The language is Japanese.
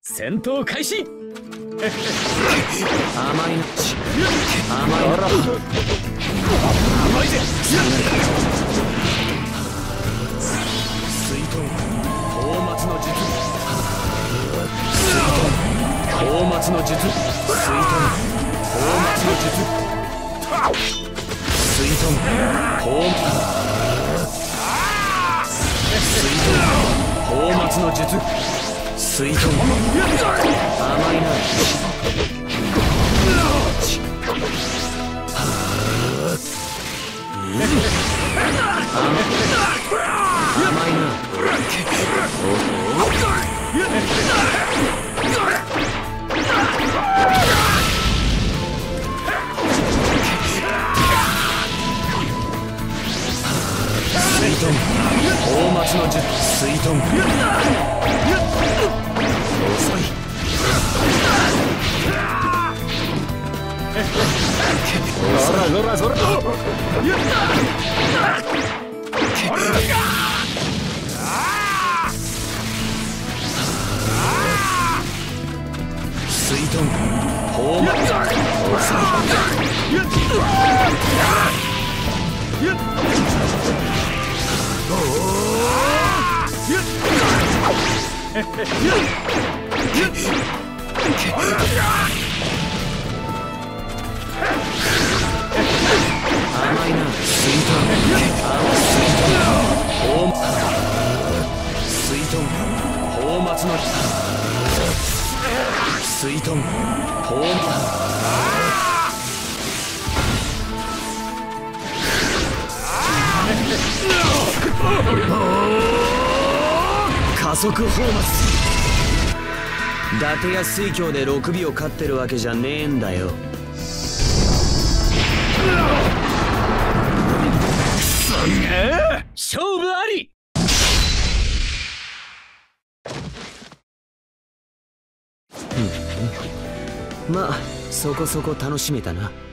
戦闘開始。甘いな。甘いな。甘いぜ。水遁泡沫の術。泡沫の術。水遁泡沫の術。水遁泡沫の術。水遁甘いな。甘いな。水遁泡沫の術。水遁遅い。そらそらそら。水遁泡沫遅い。甘いな。水遁泡沫の水遁泡沫。加速泡沫。伊達や水郷で6尾を飼ってるわけじゃねえんだよ。勝負あり。まあそこそこ楽しめたな。